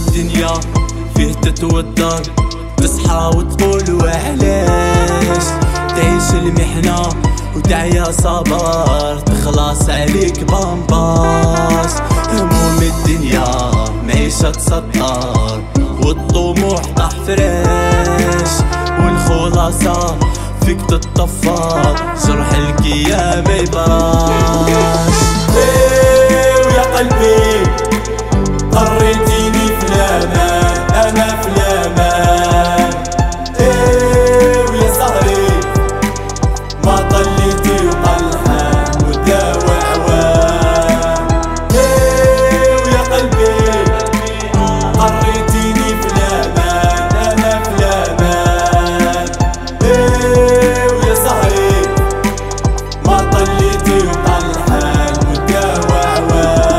الدنيا فيه تتوتر، تصحى وتقول وعلاش تعيش المحنة وتعيا صبر، تخلص عليك بامباس. هموم الدنيا معيشة تسطر والطموح طاح فريش، والخلاصة فيك تتطفر جرح الكيا ما يبراش. ويا قلبي قريتيني في الامان، انا في الامان. ويا سهري ما طليتي وطلحان وداوى عوام. ويا قلبي قريتيني في الامان، انا في الامان. ويا سهري ما طليتي وطلحان وداوى عوام.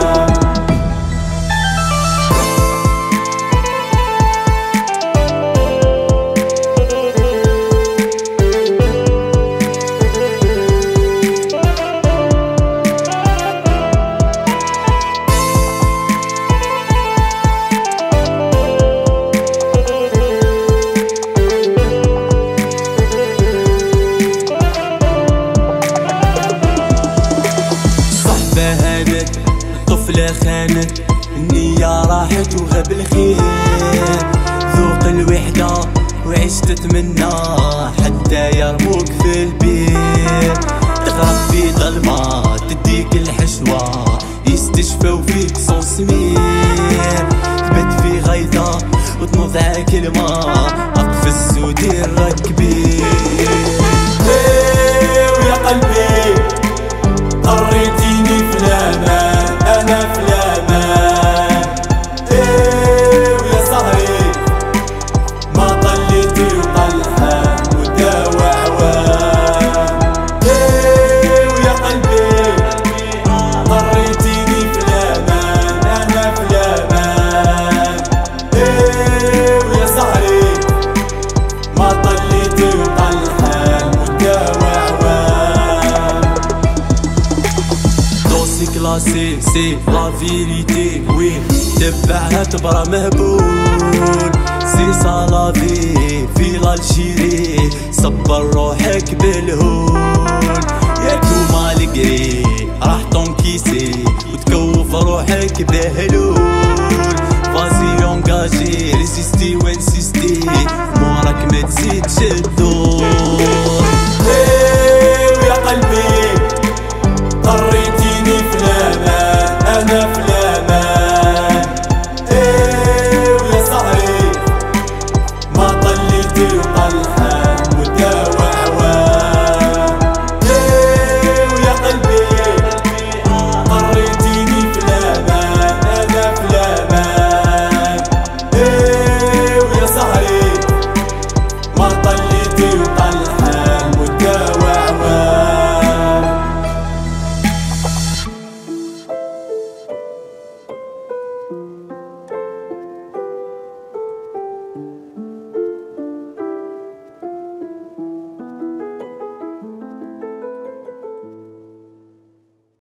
الطفلة خانت، النية راحت وغاب الخير، ذوق الوحدة وعيش تتمنى حتى يرموك في البير. تغرق في ظلمة تديك الحشوة يستشفوا فيك صون سمير، تبات في غيظة وتنوض عاك الماء اقفز ودير راك كبير. ويا قلبي قريتيني في الامان، انا في الامان. ويا سهري ما طليتي وطلحان وداوى عوام. ويا قلبي قريتيني في الامان، انا في الامان. ويا سهري ما طليتي وطلحان وداوى عوام. دوسي كلاسي سي لا فيريتي، وين تبعها تبرا مهبول. سي صلافي في الجيري صبر روحك بالهول. يا توما القري راح تنكيسي وتكوف روحك بهلول. فازي اونجاجي ريزيستي